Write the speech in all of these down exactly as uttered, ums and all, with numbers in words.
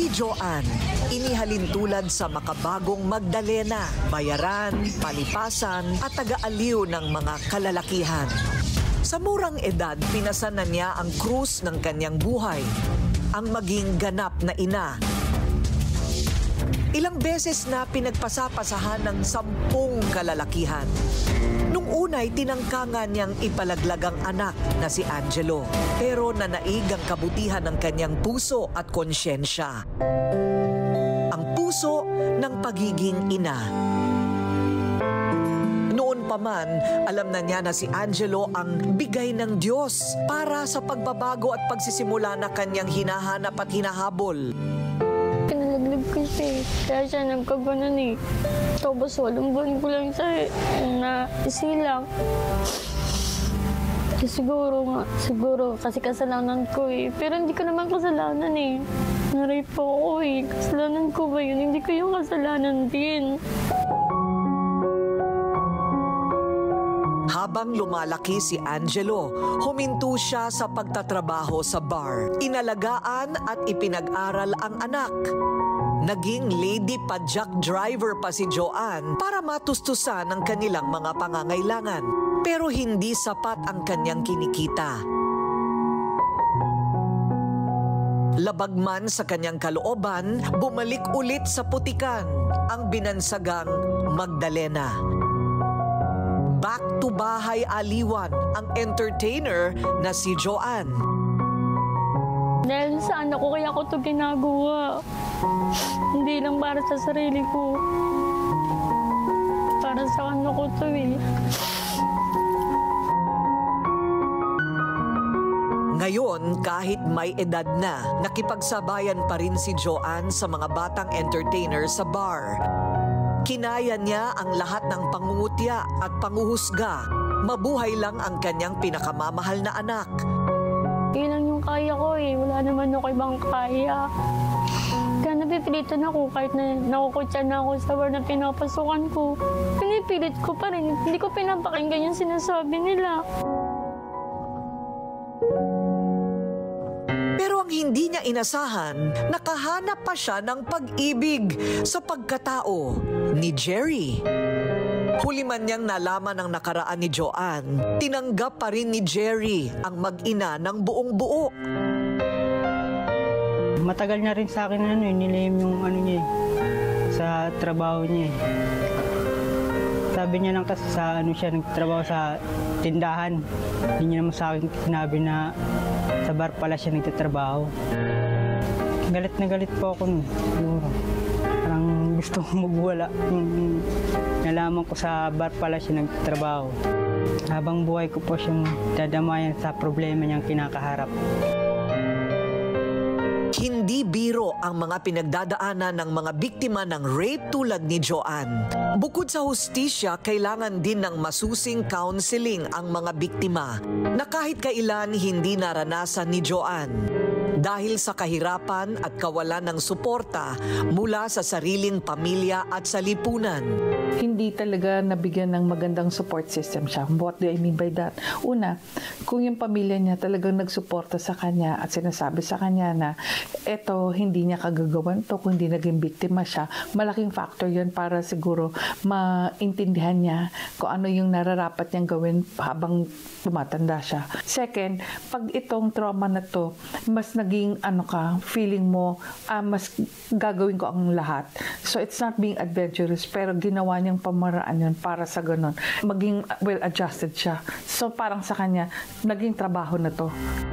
Si Joanne, inihalin tulad sa makabagong Magdalena, bayaran, palipasan at taga-aliw ng mga kalalakihan. Sa murang edad, pinasan na niya ang krus ng kanyang buhay, ang maging ganap na ina. Ilang beses na pinagpasapasahan ng sampung kalalakihan. Nung unay, tinangkangan niyang ipalaglag ang anak na si Angelo, pero nanaig ang kabutihan ng kanyang puso at konsyensya. Ang puso ng pagiging ina. Noon pa man, alam na niya na si Angelo ang bigay ng Diyos para sa pagbabago at pagsisimula na kanyang hinahanap at hinahabol. Pinalaglag ko siya eh. Kaya siya nagkaganon eh. Tapos walang buwan ko lang siya na isilang. Siguro nga, siguro kasi kasalanan ko eh. Pero hindi ko naman kasalanan eh. Naray po ako eh. Kasalanan ko ba yun? Hindi ko yung kasalanan din. Habang lumalaki si Angelo, huminto siya sa pagtatrabaho sa bar. Inalagaan at ipinag-aral ang anak. Naging lady padjak driver pa si Joanne para matustusan ang kanilang mga pangangailangan. Pero hindi sapat ang kanyang kinikita. Labag man sa kanyang kalooban, bumalik ulit sa putikan ang binansagang Magdalena. Back to bahay aliwan ang entertainer na si Joanne. Dahil sa anak ko kaya ko ito ginagawa. Hindi lang para sa sarili ko. Para sa anak ko ito eh. Ngayon, kahit may edad na, nakipagsabayan pa rin si Joanne sa mga batang entertainer sa bar. Kinaya niya ang lahat ng pangungutya at panguhusga. Mabuhay lang ang kanyang pinakamamahal na anak. Yun lang yung kaya ko eh. Wala naman ako ibang kaya. Kaya napipilitan ako kahit na nakukutya na ako sa bar na pinapasukan ko. Pinipilit ko pa rin. Hindi ko pinapakinggan yung sinasabi nila. Pero ang hindi niya inasahan, nakahanap pa siya ng pag-ibig sa pagkatao ni Jerry. Huli man niyang nalaman ang nakaraan ni Joanne, tinanggap pa rin ni Jerry ang mag-ina ng buong buo. Matagal na rin sa akin ano, nilihim yung ano niya sa trabaho niya. Sabi niya lang kasi sa ano siya nagtrabaho sa tindahan. Hindi niya naman sa akin sinabi na sa bar pala siya nagtatrabaho. Galit na galit po ako nun. Siguro. Parang gusto kong magwala. Yung nalaman ko sa bar pala siya nagtatrabaho. Habang buhay ko po siyang dadamayan sa problema niyang kinakaharap. Hindi biro ang mga pinagdadaanan ng mga biktima ng rape tulad ni Joanne. Bukod sa hustisya, kailangan din ng masusing counseling ang mga biktima na kahit kailan hindi naranasan ni Joanne. Dahil sa kahirapan at kawalan ng suporta mula sa sariling pamilya at sa lipunan. Hindi talaga nabigyan ng magandang support system siya. What do I mean by that? Una, kung yung pamilya niya talagang nagsuporta sa kanya at sinasabi sa kanya na eto, hindi niya kagagawan to kung hindi naging biktima siya, malaking factor yun para siguro maintindihan niya kung ano yung nararapat niyang gawin habang tumatanda siya. Second, pag itong trauma na to, mas naging ano ka, feeling mo, uh, mas gagawin ko ang lahat. So it's not being adventurous, pero ginawa niyang pamaraan yun para sa ganun. Maging well-adjusted siya. So parang sa kanya, naging trabaho na to.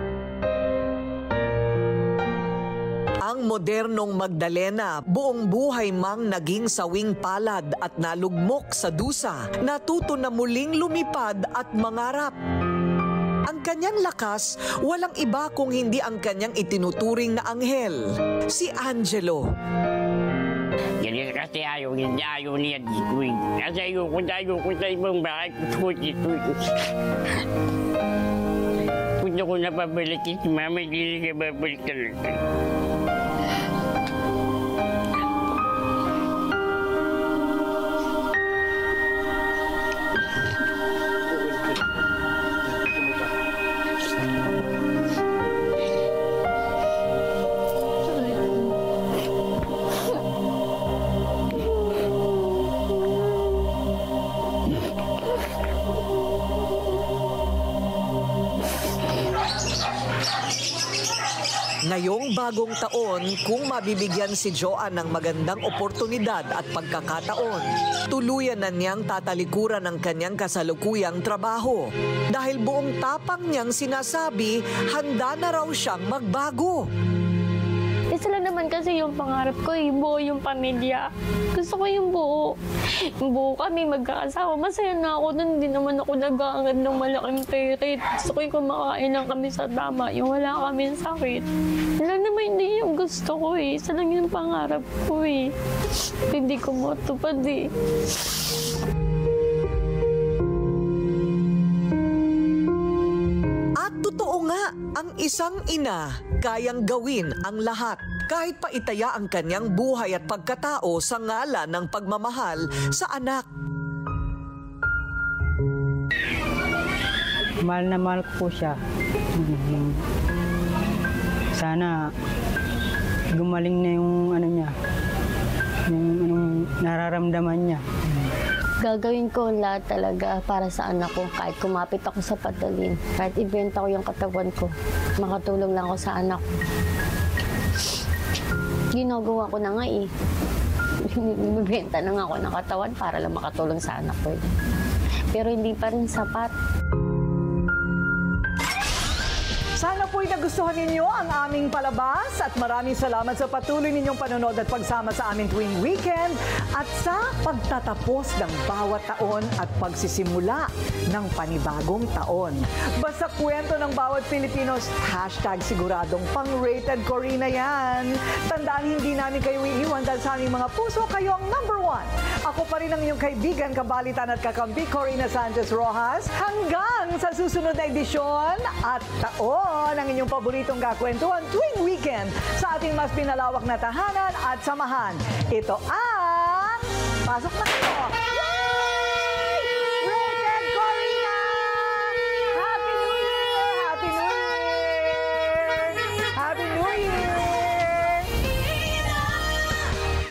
Ang modernong Magdalena, buong buhay mang naging sawing palad at nalugmok sa dusa, natuto na muling lumipad at mangarap. Ang kanyang lakas, walang iba kung hindi ang kanyang itinuturing na anghel, si Angelo. Ganyan kasi ayaw niya, ayaw niya dito eh. Kasi ayaw ko, ayaw ko sa ibang bahay, gusto dito eh. Gusto ko na pabalik si mama, hindi ka babalik talaga. Ngayong bagong taon, kung mabibigyan si Joanne ng magandang oportunidad at pagkakataon, tuluyan na niyang tatalikuran ng kanyang kasalukuyang trabaho. Dahil buong tapang niyang sinasabi, handa na raw siyang magbago. Isa lang naman kasi yung pangarap ko, yung buo yung pamilya. Gusto ko yung buo. Yung buo kami, magkakasawa. Masaya na ako nun. Hindi naman ako nag-aangad ng malaking peret. Gusto ko yung kumakain lang kami sa tama. Yung wala kami sakit. Wala naman hindi yung gusto ko eh. Isa lang yung pangarap ko eh. Hindi ko matupad eh. Totoo nga, ang isang ina kayang gawin ang lahat kahit pa itaya ang kanyang buhay at pagkatao sa ngalan ng pagmamahal sa anak. Mahal na mahal ko po siya. Sana gumaling na yung ano niya, yung anong nararamdaman niya. Gagawin ko ang lahat talaga para sa anak ko. Kahit kumapit ako sa patalim, kahit ibenta ko yung katawan ko, makatulong lang ako sa anak ko. Ginagawa ko na nga eh. Bibenta na nga ako ng katawan para lang makatulong sa anak ko. Pero hindi pa rin sapat. Sana po'y nagustuhan ninyo ang aming palabas at maraming salamat sa patuloy ninyong panonood at pagsama sa aming tuwing weekend at sa pagtatapos ng bawat taon at pagsisimula ng panibagong taon. Basta kwento ng bawat Pilipino, hashtag siguradong pang-rated Corina yan. Tandaan, hindi namin kayo iiwan dahil sa aming mga puso, kayo ang number one. Ako pa rin ang inyong kaibigan, kabalitan at kakampi, Corina Sanchez Rojas. Hanggang sa susunod na edisyon at taon ang inyong paboritong kakwentuhan tuwing weekend sa ating mas pinalawak na tahanan at samahan. Ito ang Pasok na Kayo! Yay!